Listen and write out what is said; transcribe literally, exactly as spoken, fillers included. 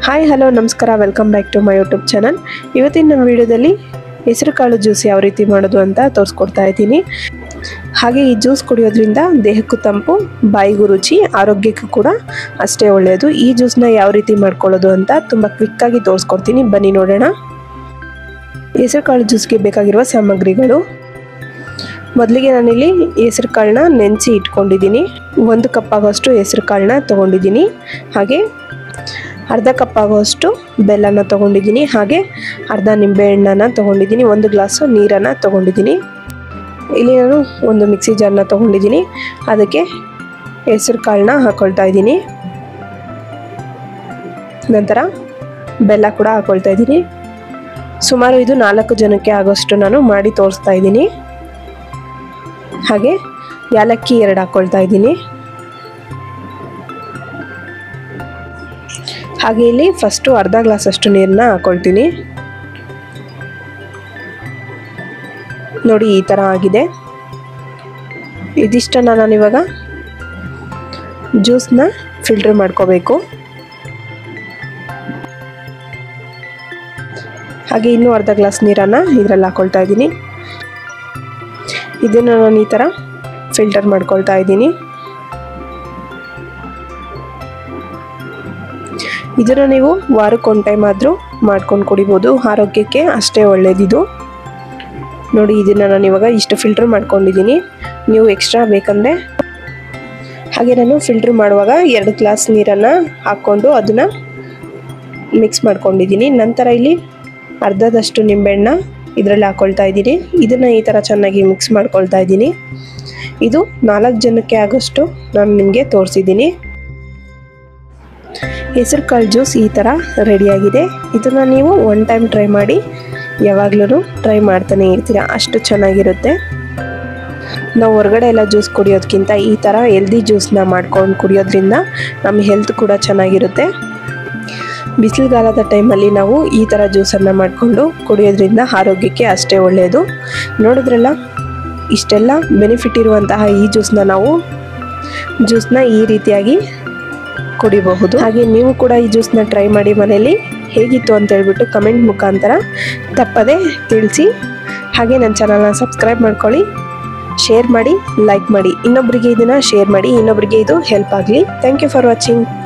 Hi hello ನಮಸ್ಕಾರ, welcome back to my YouTube channel. ಇವತ್ತಿನ ನಮ್ಮ ವಿಡಿಯೋದಲ್ಲಿ ಹೆಸರು ಕಾಳು ಜ್ಯೂಸ್ ಯಾವ ರೀತಿ ಮಾಡೋದು ಅಂತ ತೋರಿಸ್ಕೊಡ್ತಾ ಇದ್ದೀನಿ. ಹಾಗೆ ಈ ಜ್ಯೂಸ್ ಕುಡಿಯೋದ್ರಿಂದ ದೇಹಕ್ಕೂ ತಂಪು, ಬಾಯಿಗೂ ರುಚಿ, ಆರೋಗ್ಯಕ್ಕೂ ಕೂಡ ಅಷ್ಟೇ ಒಳ್ಳೆಯದು. ಈ ಜ್ಯೂಸ್ನ ಯಾವ ರೀತಿ ಮಾಡ್ಕೊಳ್ಳೋದು ಅಂತ ತುಂಬ ಕ್ವಿಕ್ಕಾಗಿ ತೋರಿಸ್ಕೊಡ್ತೀನಿ, ಬನ್ನಿ ನೋಡೋಣ. ಹೆಸರು ಕಾಳು ಜ್ಯೂಸ್ಗೆ ಬೇಕಾಗಿರುವ ಸಾಮಗ್ರಿಗಳು: ಮೊದಲಿಗೆ ನಾನಿಲ್ಲಿ ಹೆಸರು ಕಾಳನ್ನ ನೆನೆಸಿ ಇಟ್ಕೊಂಡಿದ್ದೀನಿ. ಒಂದು ಕಪ್ ಆಗೋಷ್ಟು ಹೆಸರು ಕಾಳನ್ನ ತೊಗೊಂಡಿದ್ದೀನಿ. ಹಾಗೆ ಅರ್ಧ ಕಪ್ ಆಗೋಷ್ಟು ಬೆಲ್ಲನ ತೊಗೊಂಡಿದ್ದೀನಿ. ಹಾಗೆ ಅರ್ಧ ನಿಂಬೆಹಣ್ಣನ್ನು ತೊಗೊಂಡಿದ್ದೀನಿ. ಒಂದು ಗ್ಲಾಸು ನೀರನ್ನು ತೊಗೊಂಡಿದ್ದೀನಿ. ಇಲ್ಲಿ ನಾನು ಒಂದು ಮಿಕ್ಸಿ ಜಾರನ್ನ ತೊಗೊಂಡಿದ್ದೀನಿ. ಅದಕ್ಕೆ ಹೆಸರು ಕಾಳನ್ನ ಹಾಕ್ಕೊಳ್ತಾ ಇದ್ದೀನಿ. ನಂತರ ಬೆಲ್ಲ ಕೂಡ ಹಾಕ್ಕೊಳ್ತಾ ಇದ್ದೀನಿ. ಸುಮಾರು ಇದು ನಾಲ್ಕು ಜನಕ್ಕೆ ಆಗೋಷ್ಟು ನಾನು ಮಾಡಿ ತೋರಿಸ್ತಾ ಇದ್ದೀನಿ. ಹಾಗೆ ಯಾಲಕ್ಕಿ ಎರಡು ಹಾಕ್ಕೊಳ್ತಾ ಇದ್ದೀನಿ. ಹಾಗೆ ಇಲ್ಲಿ ಫಸ್ಟು ಅರ್ಧ ಗ್ಲಾಸ್ ಅಷ್ಟು ನೀರನ್ನ ಹಾಕ್ಕೊಳ್ತೀನಿ. ನೋಡಿ, ಈ ಥರ ಆಗಿದೆ. ಇದಿಷ್ಟನ್ನು ನಾನು ಇವಾಗ ಜ್ಯೂಸ್ನ ಫಿಲ್ಟರ್ ಮಾಡ್ಕೋಬೇಕು. ಹಾಗೆ ಇನ್ನೂ ಅರ್ಧ ಗ್ಲಾಸ್ ನೀರನ್ನು ಇದರಲ್ಲಿ ಹಾಕ್ಕೊಳ್ತಾ ಇದ್ದೀನಿ. ಇದನ್ನು ನಾನು ಈ ಥರ ಫಿಲ್ಟರ್ ಮಾಡ್ಕೊಳ್ತಾ ಇದ್ದೀನಿ. ಇದನ್ನು ನೀವು ವಾರಕ್ಕೆ ಒಂದು ಟೈಮ್ ಆದರೂ ಮಾಡ್ಕೊಂಡು ಕುಡಿಬೋದು, ಆರೋಗ್ಯಕ್ಕೆ ಅಷ್ಟೇ ಒಳ್ಳೆಯದಿದು. ನೋಡಿ, ಇದನ್ನು ನಾನು ಇವಾಗ ಇಷ್ಟು ಫಿಲ್ಟರ್ ಮಾಡ್ಕೊಂಡಿದ್ದೀನಿ. ನೀವು ಎಕ್ಸ್ಟ್ರಾ ಬೇಕಂದರೆ ಹಾಗೆ ನಾನು ಫಿಲ್ಟ್ರ್ ಮಾಡುವಾಗ ಎರಡು ಗ್ಲಾಸ್ ನೀರನ್ನು ಹಾಕ್ಕೊಂಡು ಅದನ್ನು ಮಿಕ್ಸ್ ಮಾಡ್ಕೊಂಡಿದ್ದೀನಿ. ನಂತರ ಇಲ್ಲಿ ಅರ್ಧದಷ್ಟು ನಿಂಬೆಹಣ್ಣ ಇದರಲ್ಲಿ ಹಾಕ್ಕೊಳ್ತಾ ಇದ್ದೀನಿ. ಇದನ್ನು ಈ ಥರ ಚೆನ್ನಾಗಿ ಮಿಕ್ಸ್ ಮಾಡ್ಕೊಳ್ತಾ ಇದ್ದೀನಿ. ಇದು ನಾಲ್ಕು ಜನಕ್ಕೆ ಆಗೋಷ್ಟು ನಾನು ನಿಮಗೆ ತೋರಿಸಿದ್ದೀನಿ. ಹೆಸರು ಕಾಳು ಜ್ಯೂಸ್ ಈ ಥರ ರೆಡಿಯಾಗಿದೆ. ಇದನ್ನು ನೀವು ಒನ್ ಟೈಮ್ ಟ್ರೈ ಮಾಡಿ, ಯಾವಾಗಲೂ ಟ್ರೈ ಮಾಡ್ತಾನೆ ಇರ್ತೀರ, ಅಷ್ಟು ಚೆನ್ನಾಗಿರುತ್ತೆ. ನಾವು ಹೊರಗಡೆ ಎಲ್ಲ ಜ್ಯೂಸ್ ಕುಡಿಯೋದಕ್ಕಿಂತ ಈ ಥರ ಹೆಲ್ದಿ ಜ್ಯೂಸನ್ನ ಮಾಡ್ಕೊಂಡು ಕುಡಿಯೋದ್ರಿಂದ ನಮ್ಮ ಹೆಲ್ತ್ ಕೂಡ ಚೆನ್ನಾಗಿರುತ್ತೆ. ಬಿಸಿಲುಗಾಲದ ಟೈಮಲ್ಲಿ ನಾವು ಈ ಥರ ಜ್ಯೂಸನ್ನು ಮಾಡಿಕೊಂಡು ಕುಡಿಯೋದ್ರಿಂದ ಆರೋಗ್ಯಕ್ಕೆ ಅಷ್ಟೇ ಒಳ್ಳೆಯದು. ನೋಡಿದ್ರಲ್ಲ, ಇಷ್ಟೆಲ್ಲ ಬೆನಿಫಿಟ್ ಇರುವಂತಹ ಈ ಜ್ಯೂಸನ್ನ ನಾವು ಜ್ಯೂಸನ್ನ ಈ ರೀತಿಯಾಗಿ ಕುಡಿಬಹುದು. ಹಾಗೆ ನೀವು ಕೂಡ ಈ ಜ್ಯೂಸನ್ನ ಟ್ರೈ ಮಾಡಿ ಮನೆಯಲ್ಲಿ ಹೇಗಿತ್ತು ಅಂತ ಹೇಳ್ಬಿಟ್ಟು ಕಮೆಂಟ್ ಮುಖಾಂತರ ತಪ್ಪದೆ ತಿಳಿಸಿ. ಹಾಗೆ ನನ್ನ ಚಾನಲ್ನ ಸಬ್ಸ್ಕ್ರೈಬ್ ಮಾಡ್ಕೊಳ್ಳಿ, ಶೇರ್ ಮಾಡಿ, ಲೈಕ್ ಮಾಡಿ, ಇನ್ನೊಬ್ಬರಿಗೆ ಇದನ್ನು ಶೇರ್ ಮಾಡಿ, ಇನ್ನೊಬ್ಬರಿಗೆ ಇದು ಹೆಲ್ಪ್ ಆಗಲಿ. Thank you for watching.